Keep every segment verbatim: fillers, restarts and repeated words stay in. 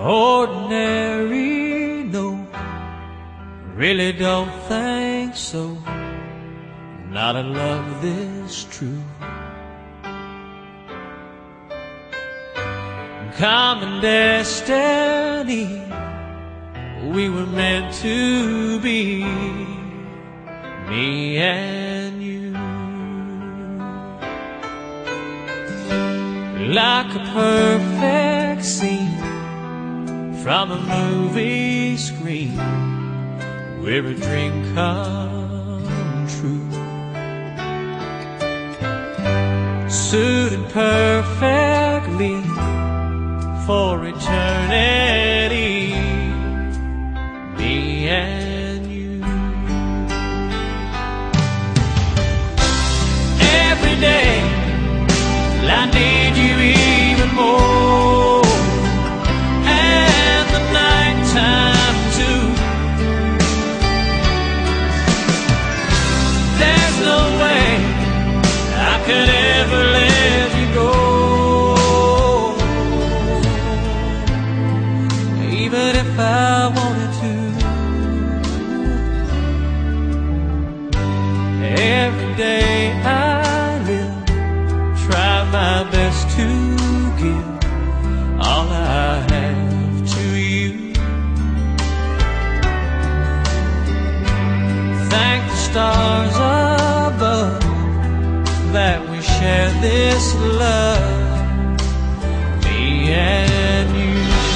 Ordinary, no, really don't think so. Not a love this true. Common destiny, we were meant to be, me and you. Like a perfect scene from a movie screen, where a dream come true. Suited perfectly for eternity, me and you. Every day I need you even more, and the nighttime too. There's no way I could ever let you go, even if I wanted to. Every day I live, try my best to give all I have to you. Thank the stars above that we share this love, me and you.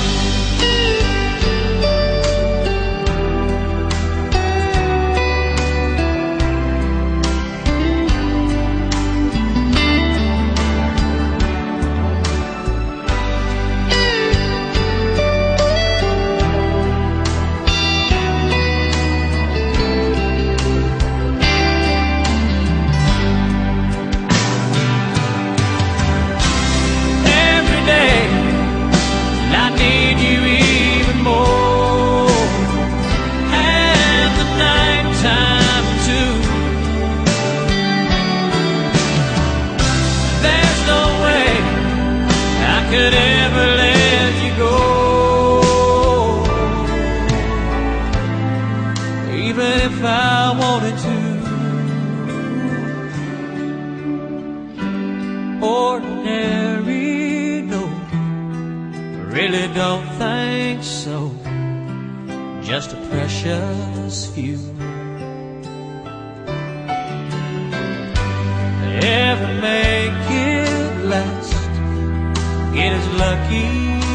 Could ever let you go, even if I wanted to. Ordinary, no, really don't think so. Just a precious few. Ever make it last, get as lucky